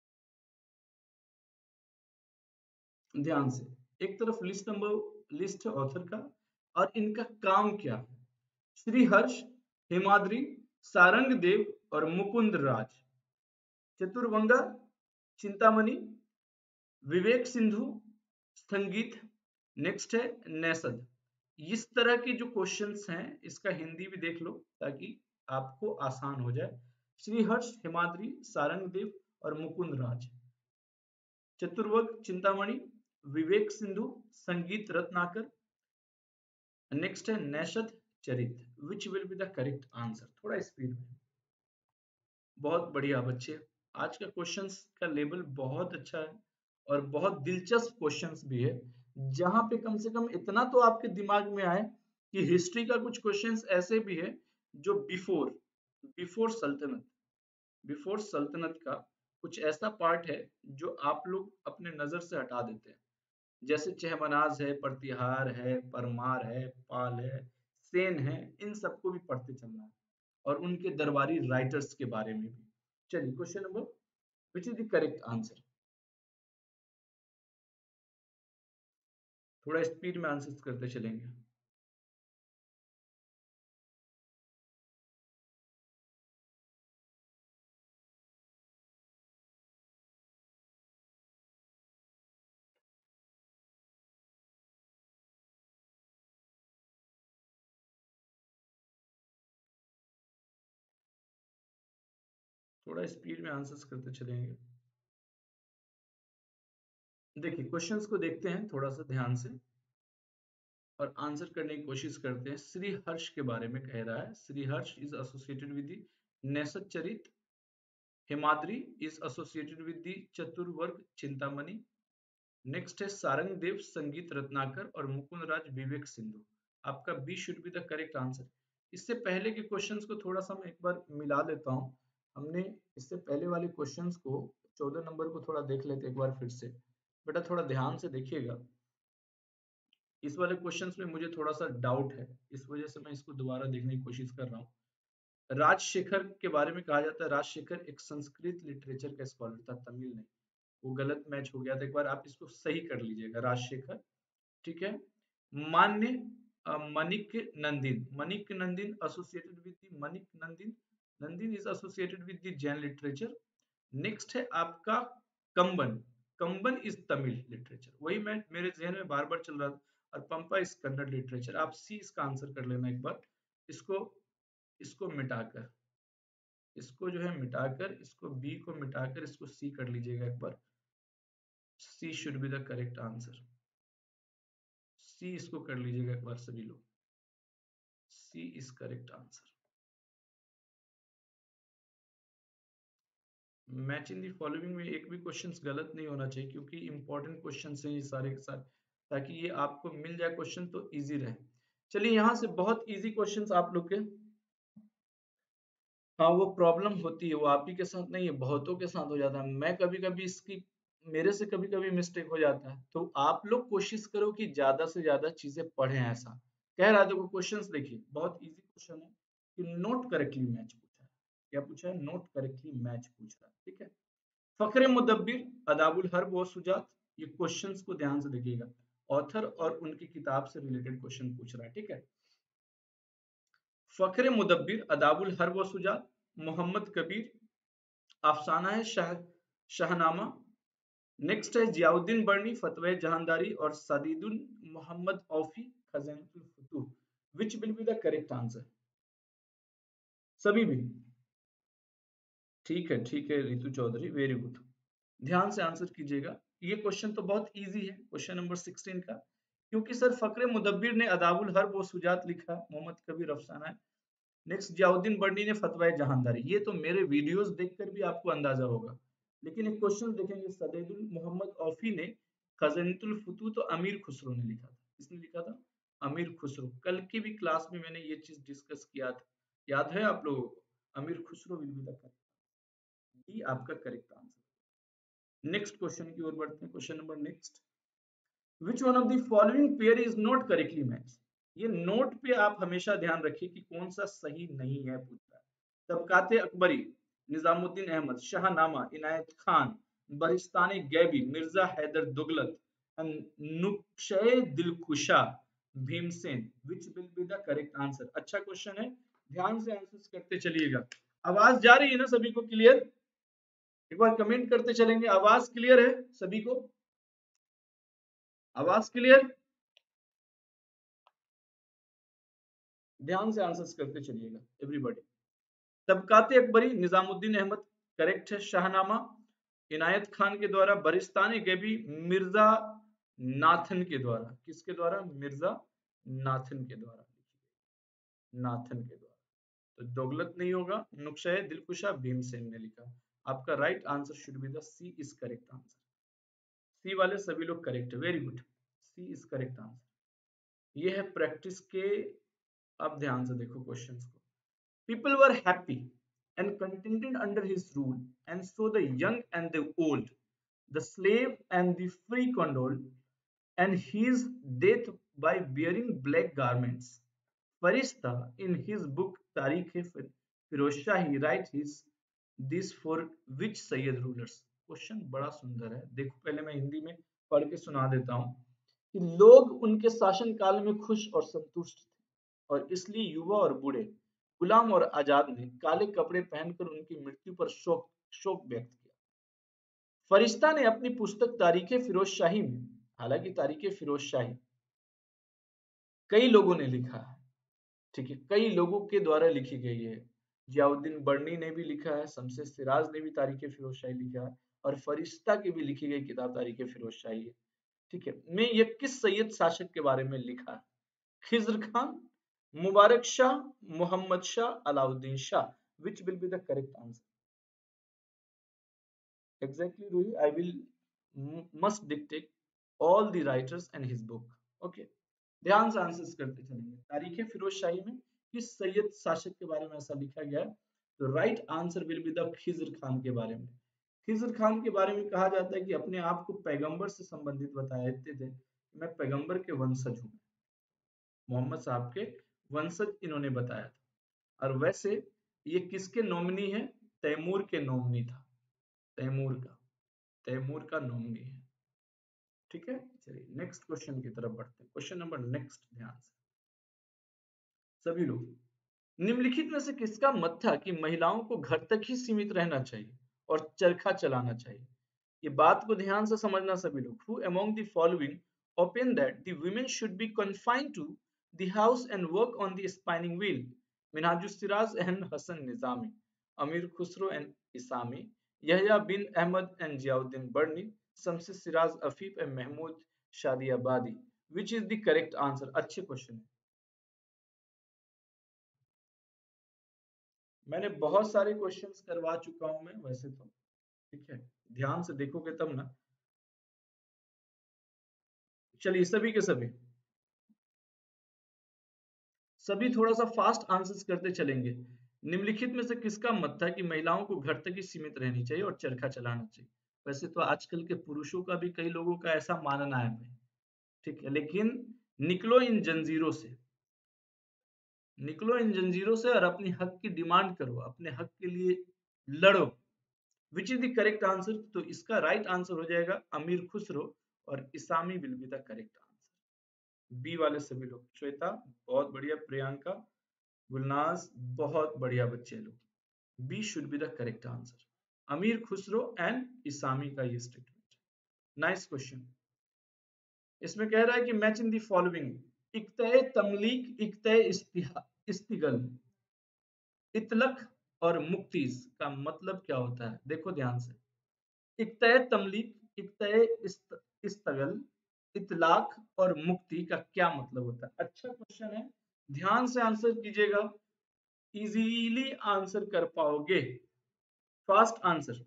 ध्यान से। एक तरफ लिस्ट नंबर लिस्ट है ऑथर का, और इनका काम क्या है। श्री हर्ष, हिमाद्री, सारंग देव और मुकुंद राज, चतुर्वंगा, चिंतामणि, विवेक सिंधु, संगीत, नेक्स्ट है नैसद। इस तरह के जो क्वेश्चंस हैं इसका हिंदी भी देख लो ताकि आपको आसान हो जाए। श्रीहर्ष, हिमाद्री, सारंगदेव और मुकुंद राज, चतुर्वर्ग चिंतामणि, विवेक सिंधु, संगीत रत्नाकर, नेक्स्ट है Naishadha Charita. Which will be the correct answer? थोड़ा स्पीड में। बहुत बढ़िया बच्चे, आज का क्वेश्चंस का लेवल बहुत अच्छा है और बहुत दिलचस्प क्वेश्चंस भी है, जहां पे कम से कम इतना तो आपके दिमाग में आए कि हिस्ट्री का कुछ क्वेश्चंस ऐसे भी है जो बिफोर बिफोर सल्तनत बिफोर सल्तनत का कुछ ऐसा पार्ट है जो आप लोग अपने नजर से हटा देते हैं, जैसे चहमनाज है, प्रतिहार है, परमार है, पाल है, सेन है, इन सबको भी पढ़ते चलना है और उनके दरबारी राइटर्स के बारे में भी। चलिए question number, which is the correct answer? थोड़ा स्पीड में आंसर करते चलेंगे। थोड़ा स्पीड में आंसर्स करते चलेंगे। देखिए क्वेश्चंस को देखते हैं थोड़ा सा ध्यान से और आंसर करने की कोशिश करते हैं। श्री हर्ष के बारे में कह रहा है, Shri Harsha is associated with the Naishadha Charita, Himadri is associated with the Chaturvarga Chintamani, next है सारंगदेव संगीत रत्नाकर और मुकुंद राज विवेक सिंधु। आपका B should be the correct answer. इससे पहले के क्वेश्चंस को थोड़ा सा मैं एक बार मिला देता हूं। हमने इससे पहले वाले क्वेश्चंस को चौदह नंबर को थोड़ा देख लेते एक बार फिर से। बेटा थोड़ा ध्यान से देखिएगा, इस वाले क्वेश्चंस में मुझे थोड़ा सा डाउट है, इस वजह से मैं इसको दोबारा देखने की कोशिश कर रहा हूँ। राजशेखर के बारे में कहा जाता है, राजशेखर एक संस्कृत लिटरेचर का स्कॉलर था, तमिल नहीं। वो गलत मैच हो गया था, एक बार आप इसको सही कर लीजिएगा, राजशेखर। ठीक है। मान्य uh, Manik Nandin, Manik Nandin associated with the Manik Nandin, Nandin is associated with the Jain literature. Next है आपका कंबन, कंबन इज तमिल लिटरेचर, वही मैं मेरे जहन में बार बार चल रहा था। और पंपा इज कन्नड़ लिटरेचर। आप सी इसका आंसर कर लेना एक बार। इसको इसको मिटाकर, इसको जो है मिटाकर, इसको बी को मिटाकर इसको सी कर लीजिएगा एक बार। C should be the correct answer. C इसको कर लीजिएगा एक बार सभी लोग। C is correct answer. Match in the following में एक भी क्वेश्चंस गलत नहीं होना चाहिए, क्योंकि इंपॉर्टेंट क्वेश्चंस हैं ये सारे के सारे, ताकि ये आपको मिल जाए क्वेश्चन तो इजी रहे। चलिए यहाँ से बहुत इजी क्वेश्चंस आप लोग के। हाँ वो प्रॉब्लम होती है, वो आप ही के साथ नहीं है, बहुतों के साथ हो जाता है। मैं कभी कभी इसकी, मेरे से कभी कभी मिस्टेक हो जाता है। तो आप लोग कोशिश करो कि ज्यादा से ज्यादा चीजें पढ़ें। ऐसा कह रहा, देखो क्वेश्चंस देखिए, बहुत इजी क्वेश्चन है कि नोट करेक्टली मैच पूछा है। क्या पूछा है? नोट करेक्टली मैच पूछ रहा है। ठीक है। फखरे मुदब्बिर, अदाबुल हर्ब व सुजात, ये क्वेश्चंस को ध्यान से देखिएगा। ऑथर और उनकी किताब से रिलेटेड क्वेश्चन पूछ रहा है। ठीक है। फखरे मुदब्बिर, अदाबुल हर्ब व सुजात, मोहम्मद कबीर, अफसाना है शाह शाहनामा। नेक्स्ट है जियाउद्दीन बर्नी, फतवे जहांदारी और Sadiduddin Mohammad Aufi, Khazain Futuh. Which will be the correct answer? सभी भी ठीक है। ठीक है रितु चौधरी, वेरी गुड। ध्यान से आंसर कीजिएगा। ये क्वेश्चन तो बहुत इजी है, क्वेश्चन नंबर सिक्सटीन का, क्योंकि सर फकरे मुदब्बिर ने अदाबुल हर्ब व सुजात लिखा, मोहम्मद कबीर अफसाना है। नेक्स्ट जियाउद्दीन बर्नी ने फतवा जहांदारी। ये तो मेरे वीडियोस देखकर भी आपको अंदाजा होगा। लेकिन एक क्वेश्चन देखेंगे, सदैदुल मोहम्मद औफी ने खजानतुल फुतूह तो अमीर खुसरो ने लिखा था। किसने लिखा था? अमीर खुसरो। कल की भी क्लास में मैंने ये चीज डिस्कस किया था, याद है आप लोगों को? Amir Khusro will be the correct, D आपका करेक्ट आंसर। नेक्स्ट क्वेश्चन की ओर बढ़ते हैं। Question number next, which one of the following pair is not correctly match? ये नोट पे आप हमेशा ध्यान रखिए कि कौन सा सही नहीं है पूछ रहा है। तबकाते अकबरी, निजामुद्दीन अहमद, शाहनामा, इनायत खान, बरिस्तानी गैबी, मिर्जा हैदर दुगलत, नुक्शे Dilkusha, Bhimsen. Which will be the correct answer? अच्छा क्वेश्चन है, ध्यान से आंसर करते चलिएगा। आवाज जा रही है ना सभी को क्लियर? एक बार कमेंट करते चलेंगे, आवाज क्लियर है सभी को? आवाज क्लियर? ध्यान से आंसर्स करते चलिएगा एवरीबॉडी। तबकाते अकबरी, निजामुद्दीन अहमद करेक्ट है। शाहनामा इनायत खान के द्वारा, बरिस्तानी गैबी मिर्जा नाथन के द्वारा। किसके द्वारा? मिर्जा नाथन के द्वारा, नाथन के द्वारा। तो दोगलत नहीं होगा। नुक्शे दिलकुशा भीमसेन ने लिखा। आपका right answer should be the C is correct answer. C वाले सभी लोग करेक्ट है, very good. C is correct answer. ये है प्रैक्टिस के। अब ध्यान से देखो क्वेश्चंस को। People were happy and contented under his rule, and so the young and the old, the slave and the free condoled, and his death by wearing black garments. Farishta, in his book Tariq-e-Firoz Shahi, writes his this for which Sayyid rulers? Question बड़ा सुंदर है, देखो पहले मैं हिंदी में पढ़ के सुना देता हूँ कि लोग उनके शासन काल में खुश और संतुष्ट थे, और इसलिए युवा और बूढ़े, गुलाम और आजाद ने काले कपड़े पहनकर उनकी मृत्यु पर शोक शोक व्यक्त किया। फरिश्ता ने अपनी पुस्तक तारीखे फिरोज शाही में, हालांकि तारीखे फिरोज शाही कई लोगों ने लिखा है, ठीक है, कई लोगों के द्वारा लिखी गई है। जियाउद्दीन बर्नी ने भी लिखा है, शमसे सिराज ने भी तारीखे फिरोज शाही लिखा है, और फरिश्ता की भी लिखी गई किताब तारीखे फिरोज शाही है। ठीक है, मैं ये किस सैयद शासक के बारे में लिखा है? Khizr Khan, Mubarak Shah, Mohammad Shah, Alauddin Shah. Which will be the correct answer? Exactly Roohi, I will must dictate all the writers and his book. Okay, ध्यान से आंसर्स करते चलेंगे। तारीख फिरोज शाही में किस सैयद शासक के बारे में ऐसा लिखा गया है? तो right answer will be the Khizr Khan के बारे में। खिज्र खान के बारे में कहा जाता है कि अपने आप को पैगंबर से संबंधित बताते थे, मैं पैगंबर के वंशज हूँ, मोहम्मद साहब के वंशज इन्होंने बताया था। और वैसे ये किसके नॉमिनी है? तैमूर के नॉमिनी था, तैमूर का, तैमूर का नॉमिनी है। ठीक है, चलिए नेक्स्ट क्वेश्चन की तरफ बढ़ते हैं। क्वेश्चन नंबर नेक्स्ट, ध्यान से सभी लोग, निम्नलिखित में से किसका मत था कि महिलाओं को घर तक ही सीमित रहना चाहिए और चरखा चलाना चाहिए? ये बात को ध्यान से समझना सभी लोग। Who among the following opined that the women should be confined to the house and work on the spinning wheel? Minhajus Siraz and Hassan Nizami, Amir Khusro and Isami, Yahya bin Ahmad and Ziauddin Barni, Samsid Siraz Afif and Mahmud Shadiabadi. Which is the correct answer? अच्छे question है, मैंने बहुत सारे questions करवा चुका हूं मैं वैसे तो, ठीक है, ध्यान से देखोगे तब ना। चलिए सभी के सभी सभी थोड़ा सा फास्ट आंसर्स करते चलेंगे। निम्नलिखित में से किसका मत था कि महिलाओं को घर तक ही सीमित रहनी चाहिए और चरखा चलाना चाहिए? वैसे तो आजकल के पुरुषों का भी कई लोगों का ऐसा मानना है भाई, ठीक है, लेकिन निकलो इन जंजीरों से, निकलो इन जंजीरों से और अपनी हक की डिमांड करो, अपने हक के लिए लड़ो। Which is the correct answer? तो इसका राइट right आंसर हो जाएगा अमीर खुसरो और Isami will be the correct answer. B वाले सभी लोग, श्वेता बहुत बढ़िया, प्रियंका, गुलनाज बहुत बढ़िया बच्चे लोग, B should be the correct answer, Amir Khusro and Isami का ये स्टेटमेंट। Nice question. इसमें कह रहा है कि मैच इन द फॉलोइंग। इक्तए तमलीक, इक्तए इस्तिगल, इतलक और मुक्तिज का मतलब क्या होता है? देखो ध्यान से, इक्तए तमलीक, इक्तए इस्त, इस्तगल, इतलाक और मुक्ति का क्या मतलब होता है? अच्छा क्वेश्चन है, ध्यान से आंसर कीजिएगा, इजीली आंसर कर पाओगे। फास्ट आंसर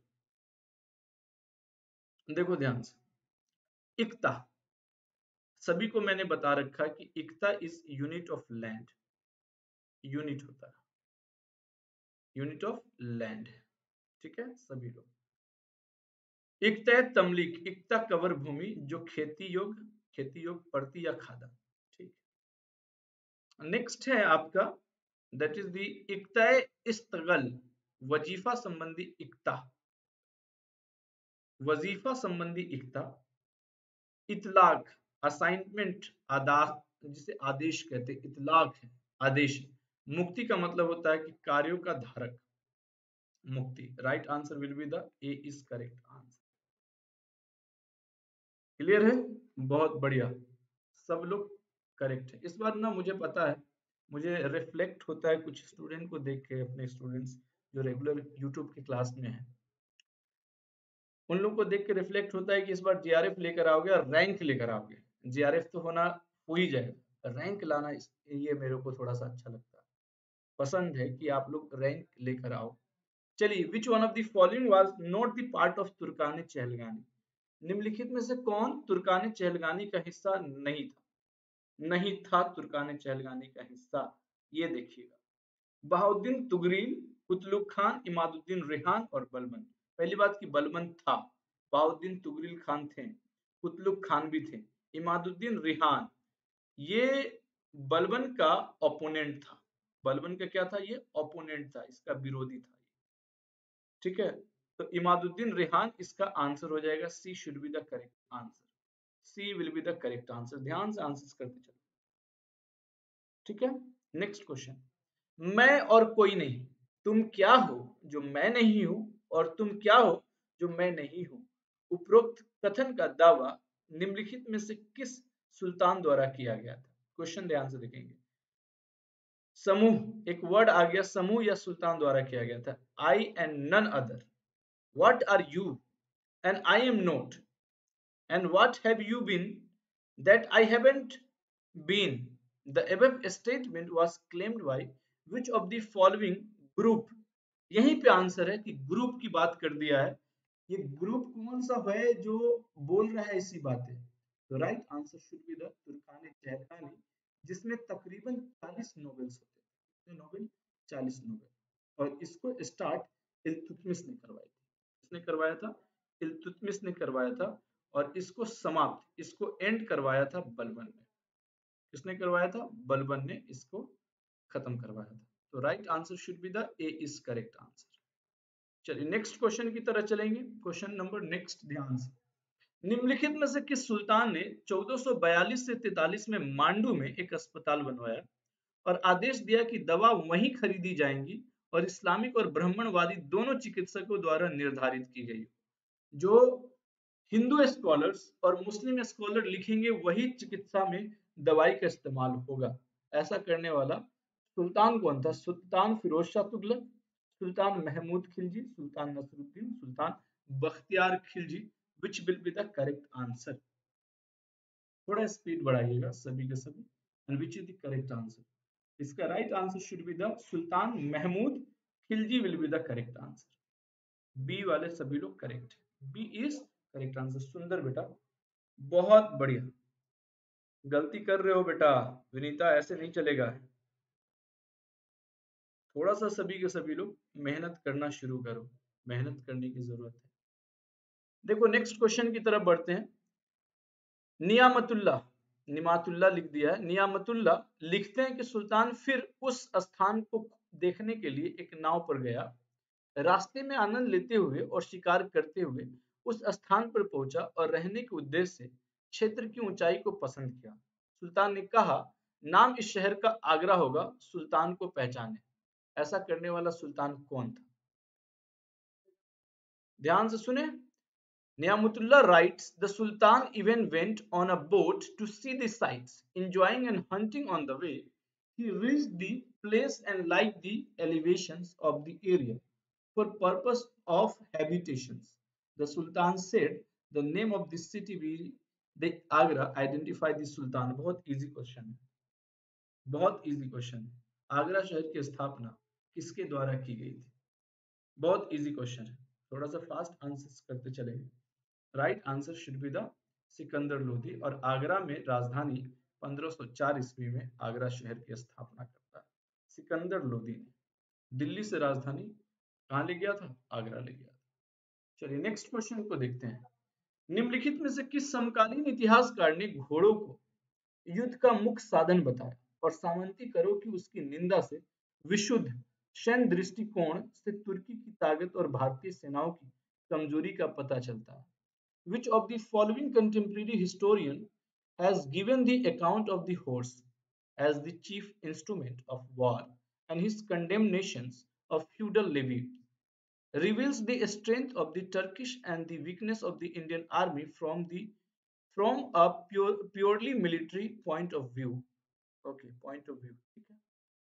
देखो ध्यान से, इक्ता, सभी को मैंने बता रखा है कि iqta is unit of land, unit होता है, यूनिट ऑफ लैंड, ठीक है सभी लोग। इक्ता तमलीक, इक्ता कवर भूमि जो खेती योग्य, खेती योग्य पड़ती या खादा, ठीक। नेक्स्ट है आपका, दैट इज दी इक्ता इस्तगल, वजीफा संबंधी इक्ता, वजीफा संबंधी इक्ता, इतलाक असाइनमेंट, आदेश, जिसे आदेश कहते हैं, इतलाक है आदेश, मुक्ति का मतलब होता है कि कार्यों का धारक, मुक्ति। Right answer will be the A is correct answer. Clear है? बहुत बढ़िया, सब लोग करेक्ट है। इस बार ना मुझे पता है, मुझे रिफ्लेक्ट होता है कुछ स्टूडेंट को देख के, अपने स्टूडेंट्स जो रेगुलर यूट्यूब की क्लास में है, उन लोग को देख के रिफ्लेक्ट होता है कि इस बार जीआरएफ लेकर आओगे और रैंक लेकर आओगे। जीआरएफ तो होना हो ही जाएगा, रैंक लाना ये मेरे को थोड़ा सा अच्छा लगता है, पसंद है कि आप लोग रैंक लेकर आओ। चलिए, which one of the following was not the part of Turkani Chahalgani? निम्नलिखित में से कौन तुर्कानी चहलगानी का हिस्सा नहीं था? नहीं था तुर्कानी चहलगानी का हिस्सा, ये देखिएगा, बहाउद्दीन तुगरील, कुतलुक खान, इमादुद्दीन रेहान और बलबन। पहली बात की बलबन था, बहाउद्दीन तुगरील खान थे, कुतलुक खान भी थे, इमादुद्दीन रेहान ये बलबन का ओपोनेंट था, बलबन का क्या था? ये ओपोनेंट था, इसका विरोधी था, ठीक है। तो इमादुद्दीन रेहान इसका आंसर हो जाएगा, C should be the correct answer, C will be the correct answer. ध्यान से आंसर करते चलो, ठीक है। नेक्स्ट क्वेश्चन, मैं और कोई नहीं, तुम क्या हो जो मैं नहीं हूं, और तुम क्या हो जो मैं नहीं हूं, उपरोक्त कथन का दावा निम्नलिखित में से किस सुल्तान द्वारा किया गया था? क्वेश्चन ध्यान से देखेंगे, समूह, एक वर्ड आ गया, समूह या सुल्तान द्वारा किया गया था। I and none other, what are you and I am not, and what have you been that I haven't been, the above statement was claimed by which of the following group? यहीं पे answer है कि group की बात कर दिया है, ये ग्रुप कौन सा है जो बोल रहा है इसी बातें? तो right answer should be the Turkan Chahalgani, जिसमें तकरीबन चालीस नोवेल्स होते हैं। कितने नोवेल? चालीस नोवेल। और इसको स्टार्ट इल्तुतमिश ने करवाई थी। किसने करवाया था? इल्तुतमिश ने करवाया था। और इसको समाप्त, इसको एंड करवाया था बलबन ने। किसने करवाया था? बलबन ने इसको खत्म करवाया था। तो right answer should be the A is correct answer. चलिए नेक्स्ट क्वेश्चन की तरह चलेंगे। क्वेश्चन नंबर नेक्स्ट, ध्यान से। निम्नलिखित में से किस सुल्तान ने चौदह सौ बयालीस से तैंतालीस में मांडू में एक अस्पताल बनवाया और आदेश दिया कि दवा वहीं खरीदी जाएंगी और इस्लामिक और ब्राह्मणवादी दोनों चिकित्सकों द्वारा निर्धारित की गई? जो हिंदू स्कॉलर्स और मुस्लिम स्कॉलर लिखेंगे वही चिकित्सा में दवाई का इस्तेमाल होगा। ऐसा करने वाला सुल्तान कौन था? सुल्तान फिरोज शाह तुगलक, सुल्तान महमूद खिलजी, सुल्तान नसरुद्दीन, सुल्तान Bakhtiyar Khalji. Which will be the correct answer? थोड़ा स्पीड बढ़ाइएगा सभी के सभी। And which is the correct answer? इसका right answer should be the सुल्तान Mahmud Khalji will be the correct answer. B वाले सभी लोग correct. B is correct answer. सुंदर बेटा, बहुत बढ़िया। गलती कर रहे हो बेटा विनीता, ऐसे नहीं चलेगा। थोड़ा सा सभी के सभी लोग मेहनत करना शुरू करो, मेहनत करने की जरूरत है। देखो नेक्स्ट क्वेश्चन की तरफ बढ़ते हैं। नियामतुल्ला, निमातुल्ला लिख दिया है, नियामतुल्ला लिखते हैं कि सुल्तान फिर उस स्थान को देखने के लिए एक नाव पर गया। रास्ते में आनंद लेते हुए और शिकार करते हुए उस स्थान पर पहुंचा और रहने के उद्देश्य से क्षेत्र की ऊंचाई को पसंद किया। सुल्तान ने कहा, नाम इस शहर का आगरा होगा, सुल्तान को पहचाने। ऐसा करने वाला सुल्तान कौन था? ध्यान से सुने। Ni'matullah writes, the Sultan even went on a boat to see the sights. Enjoying and hunting on the way, he reached the place and liked the elevations of the area for purpose of habitations. The Sultan said, the name of the city will the Agra identify the Sultan. बहुत easy question है, बहुत easy question है। आगरा शहर की स्थापना किसके द्वारा की गई थी? बहुत easy question है, थोड़ा सा फास्ट आंसर करते चलेंगे। Right answer should be the Sikandar Lodi. और आगरा में राजधानी पंद्रह सौ चार ईस्वी में आगरा शहर की स्थापना करता है सिकंदर लोदी ने। दिल्ली से राजधानी कहाँ ले गया था? आगरा ले गया था। चलिए नेक्स्ट क्वेश्चन को देखते हैं। निम्नलिखित में से किस समकालीन इतिहासकार ने घोड़ों को युद्ध का मुख्य साधन बताया और सामंती करो कि उसकी निंदा से विशुद्ध सैन्य दृष्टिकोण से तुर्की की ताकत और भारतीय सेनाओं की कमजोरी का पता चलता है? Which of the following contemporary historian has given the account of the horse as the chief instrument of war and his condemnations of feudal levy reveals the strength of the Turkish and the weakness of the Indian army from the from a pure, purely military point of view. Okay, point of view. ठीक है।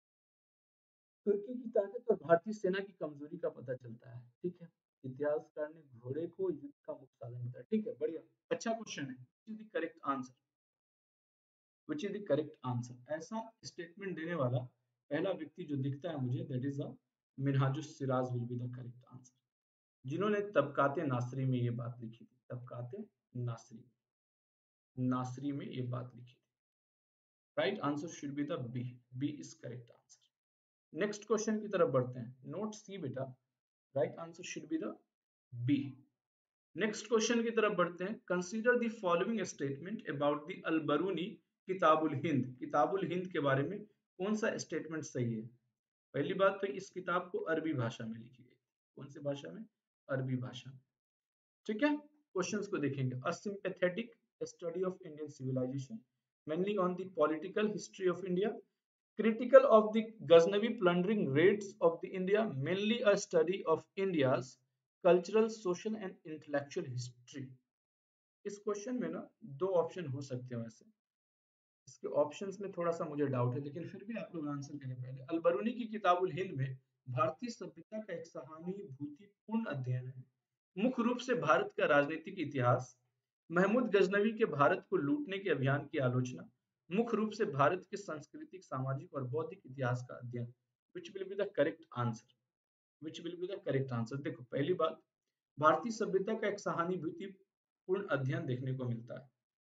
तुर्की की ताकत और भारतीय सेना की कमजोरी का पता चलता है। ठीक है। इतिहासकार ने घोड़े को युद्ध का मुख्य साधन बताया। ठीक है, बढ़िया, अच्छा क्वेश्चन है। Which is the correct answer? Which is the correct answer? ऐसा स्टेटमेंट देने वाला पहला व्यक्ति जो दिखता है मुझे, that is a Minhajus Siraj will be the correct answer. जिन्होंने तबकाते नासरी में ये बात लिखी थी, तबकाते नासरी नासरी में ये बात लिखी थी। Right answer should be the B. B is correct answer. Next question की तरफ बढ़ते हैं। नोट सी बेटा, right answer should be the B. Next question की तरफ बढ़ते हैं। Consider the following statement about the Al-Biruni Kitabul Hind. Kitabul Hind के बारे में कौन सा स्टेटमेंट सही है? पहली बात तो इस किताब को अरबी भाषा में लिखी गई। कौन सी भाषा में? अरबी भाषा में। ठीक है, क्वेश्चंस को देखेंगे। A sympathetic study of Indian civilization mainly on the political history of India, critical of the Ghaznavi plundering raids of the India, mainly a study of India's cultural, social and intellectual history. इस question में ना दो option हो सकते हैं। वैसे इसके options में थोड़ा सा मुझे डाउट है, लेकिन फिर भी आप लोग आंसर करें पहले। अल-बरूनी की किताबुल हिंद में भारतीय सभ्यता का एक सहानुभूतिपूर्ण अध्ययन है, मुख्य रूप से भारत का राजनीतिक इतिहास, महमूद गजनवी के भारत को लूटने के अभियान की आलोचना, मुख्य रूप से भारत के सांस्कृतिक, सामाजिक और बौद्धिक इतिहास का अध्ययन। Which will be the correct answer? Which will be the correct answer? देखो पहली बात, भारतीय सभ्यता का एक सहानुभूतिपूर्ण अध्ययन देखने को मिलता है।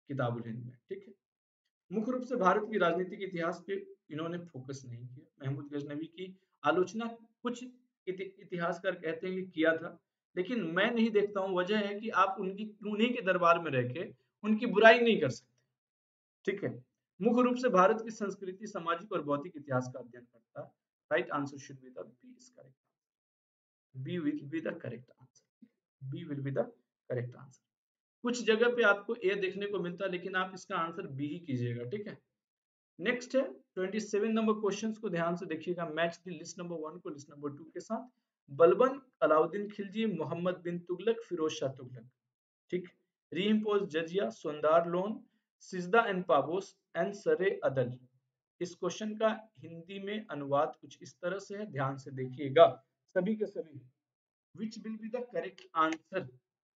किताबुल हिंद में, ठीक है। मुख्य रूप से भारत की राजनीति के इतिहास पे इन्होंने फोकस नहीं किया। महमूद गजनवी की आलोचना कुछ इति, इतिहासकार कहते हैं कि किया था, लेकिन मैं नहीं देखता हूँ। वजह है कि आप उनकी उन्हीं के दरबार में रह के उनकी बुराई नहीं कर सकते, ठीक है। मुख्य रूप से भारत की संस्कृति, सामाजिक और भौतिक इतिहास का अध्ययन करता है। Right answer should be the B is correct. B will be the correct answer. B will be the correct answer. कुछ जगह पे आपको ए देखने को मिलता है, लेकिन आप इसका आंसर बी ही कीजिएगा, ठीक है। नेक्स्ट है सत्ताईस नंबर क्वेश्चंस को ध्यान से देखिएगा। Match the list number one को लिस्ट नंबर टू के साथ। बलबन, अलाउद्दीन खिलजी, मोहम्मद बिन तुगलक, फिरोज शाह तुगलक, ठीक। Reimpose jizya, sondhar loan, sijda and paibos and सरे अदल। इस क्वेश्चन का हिंदी में अनुवाद कुछ इस तरह से है, ध्यान से देखिएगा सभी के सभी। Which will be the correct answer?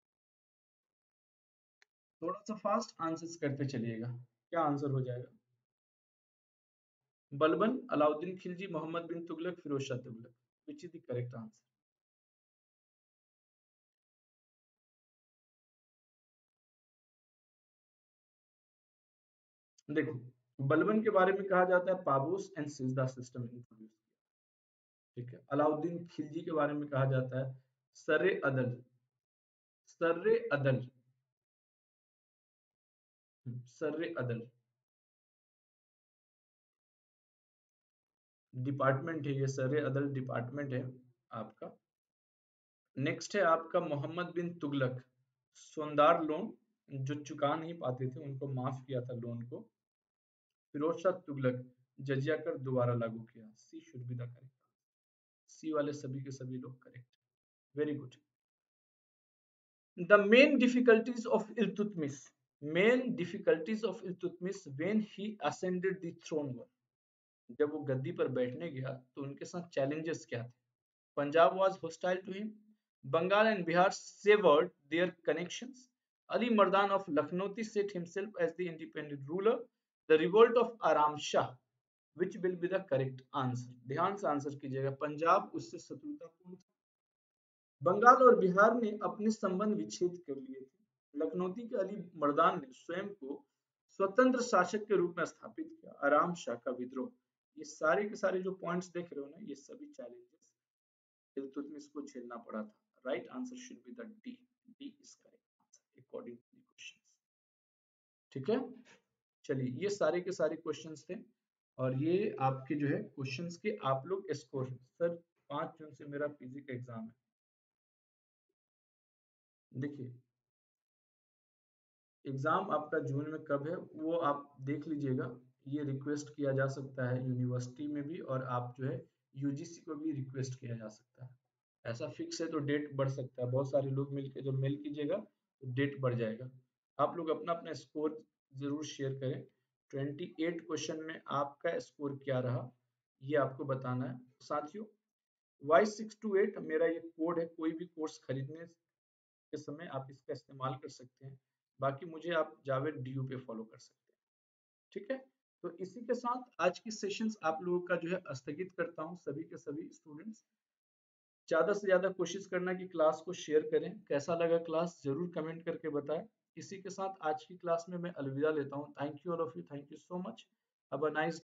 थोड़ा सा फास्ट आंसर्स करते चलिएगा। क्या आंसर हो जाएगा? Balban, Alauddin Khalji, Mohammad bin Tughlaq, Firoz Shah Tughlaq. Which is the correct answer? देखो, बलबन के बारे में कहा जाता है paibos and sijda system introduce, ठीक है। अलाउद्दीन खिलजी के बारे में कहा जाता है सरे अदल, सर्रे अदल, सर्रे अदल डिपार्टमेंट है ये, सर्रे अदल डिपार्टमेंट है आपका। नेक्स्ट है आपका मोहम्मद बिन तुगलक, सोंदार लोन, जो चुका नहीं पाते थे उनको माफ किया था लोन को। फिरोज शाह तुगलक, जजिया कर दोबारा लागू किया। C should be the correct. C वाले सभी के सभी लोग correct, very good. The main difficulties of Iltutmish, main difficulties of Iltutmish when he ascended the throne were. जब वो गद्दी पर बैठने गया तो उनके साथ चैलेंजेस क्या थे? Punjab was hostile to him. Bengal and Bihar severed their connections. Ali Mardan of Lakhnauti set himself as the independent ruler. The revolt of Aram Shah, which will be the correct answer? ध्यान से answer कीजिएगा। पंजाब उससे शत्रुतापूर्ण था, बंगाल और बिहार ने अपने संबंध विच्छेद कर लिए थे, लखनौती के अली मर्दान ने स्वयं को स्वतंत्र शासक के रूप में स्थापित किया, आराम शाह का विद्रोह। ये सारे के सारे जो पॉइंट्स देख रहे हो ना, ये सभी चैलेंजेस इल्तुतमिश को झेलना पड़ा था। Right answer should be the D. D is correct answer according to the questions, ठीक है। चलिए, ये सारे के सारे क्वेश्चंस थे और ये आपके जो है क्वेश्चंस के आप लोग स्कोर। सर पांच जून से मेरा पीजी का एग्जाम है। देखिए, एग्जाम आपका जून में कब है वो आप देख लीजिएगा। ये रिक्वेस्ट किया जा सकता है यूनिवर्सिटी में भी, और आप जो है यूजीसी को भी रिक्वेस्ट किया जा सकता है। ऐसा फिक्स है तो डेट बढ़ सकता है। बहुत सारे लोग मिलकर जब मेल कीजिएगा तो डेट बढ़ जाएगा। आप लोग अपना अपना स्कोर जरूर शेयर करें। अट्ठाईस क्वेश्चन में आपका स्कोर क्या रहा ये आपको बताना है साथियों। वाई सिक्स टू एट मेरा ये कोड है, कोई भी कोर्स खरीदने के समय आप इसका इस्तेमाल कर सकते हैं। बाकी मुझे आप जावेद डीयू पे फॉलो कर सकते हैं, ठीक है। तो इसी के साथ आज की सेशंस आप लोगों का जो है स्थगित करता हूँ। सभी के सभी स्टूडेंट्स ज्यादा से ज्यादा कोशिश करना कि क्लास को शेयर करें। कैसा लगा क्लास जरूर कमेंट करके बताएं। इसी के साथ आज की क्लास में मैं अलविदा लेता हूँ। Thank you all of you, thank you so much. Have a nice